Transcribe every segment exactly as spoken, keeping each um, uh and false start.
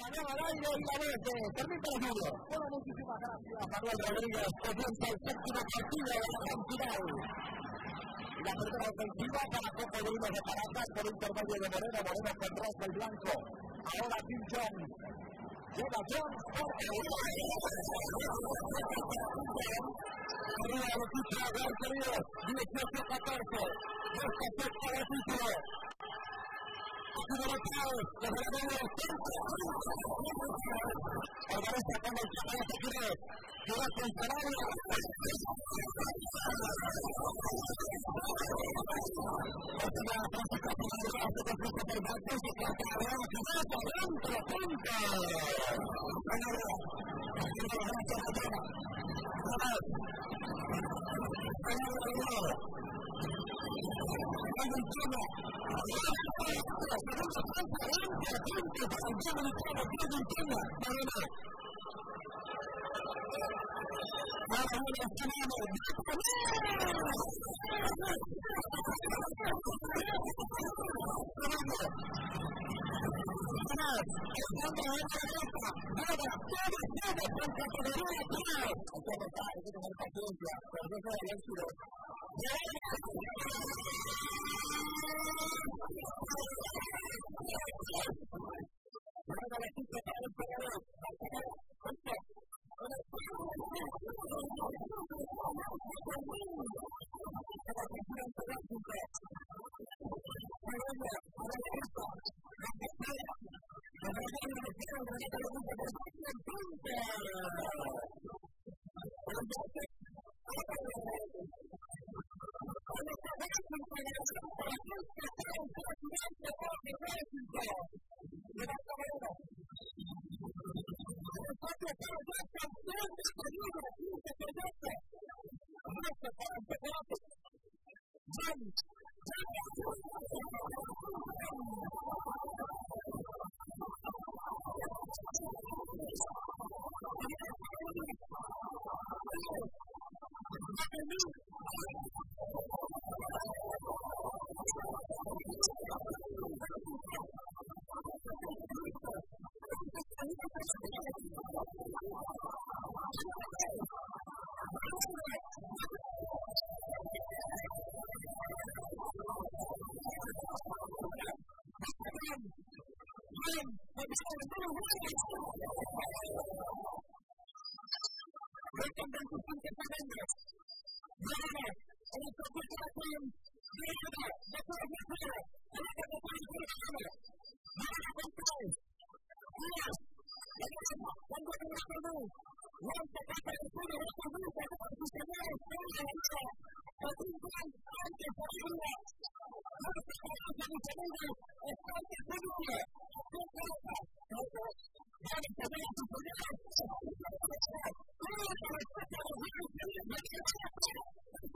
balón al aire y la mete. Permite el Julio. Bueno, muchísimas gracias, Manuel Rodríguez. Comienza el séptimo partido de la gran final. La primera ofensiva para Cocodrilo de Caracas por intermedio de Moreno. Moreno con Rosa y Blanco. Ahora Tim Jones. Llega Jones. Arriba el equipo de Gran Querido. dieciocho a catorce. Esta sexta de título. Aquí de los Pirados. Desde la media organiza con el Chacal de Quiroz. Quiroz en Salario.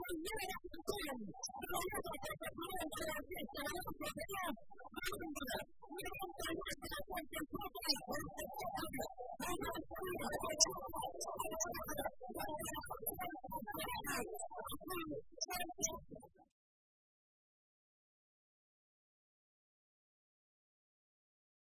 Thank you.